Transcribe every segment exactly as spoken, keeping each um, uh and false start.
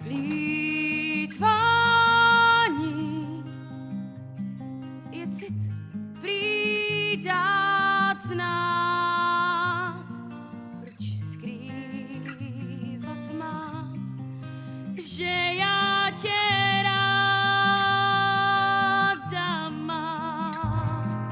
Plýtvání je cit prý dát znát. Proč skrývat mám, že já tě ráda mám.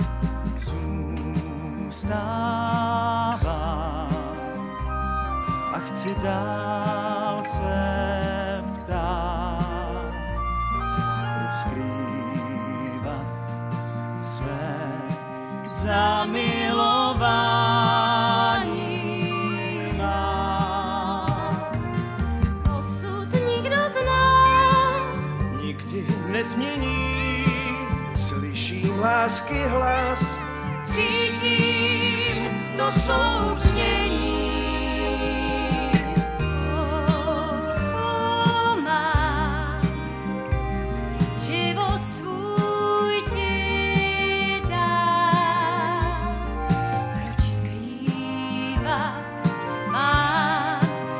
Zůstávám a chci dál se ptát, proč skrývat své zamilování mám. Osud nikdo z nás Nikdy nezmění, slyším lásky hlas, cítím to souznění. Oh, má život svůj ti dát. Proč skrývat má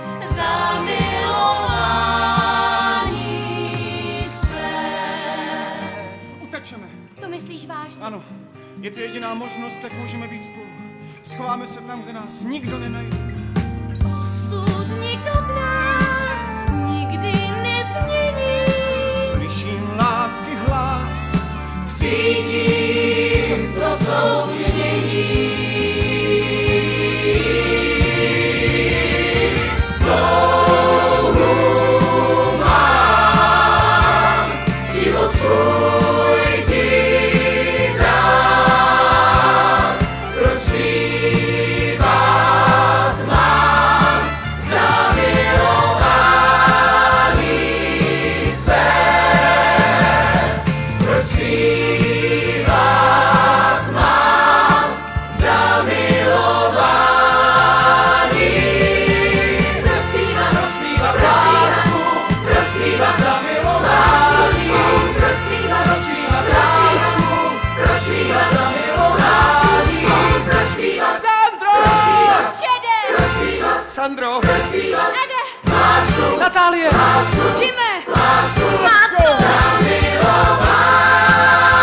zamilování své? Utečeme. To myslíš vážně? Ano, je to jediná možnost, jak můžeme být spolu. Schováme se tam, kde nás nikdo nenajde. Osud nikdo z nás nikdy nezmění. Slyším lásky hlas, Cítím to souznění. Touhu mám, život svůj ti dát. Proč skrývat mám zamilování své? Proč skrývat mám zamilování? Proč skrývat, proč skrývat lásku? Proč skrývat zamilování? Proč skrývat, proč skrývat lásku? Proč skrývat zamilování? Proč skrývat, Sandro! proč skrývat čede? Proč skrývat, Sandro! proč skrývat Ede? Lásku, Natálie! lásku, Jimmy, lásku, lásku, zamilování.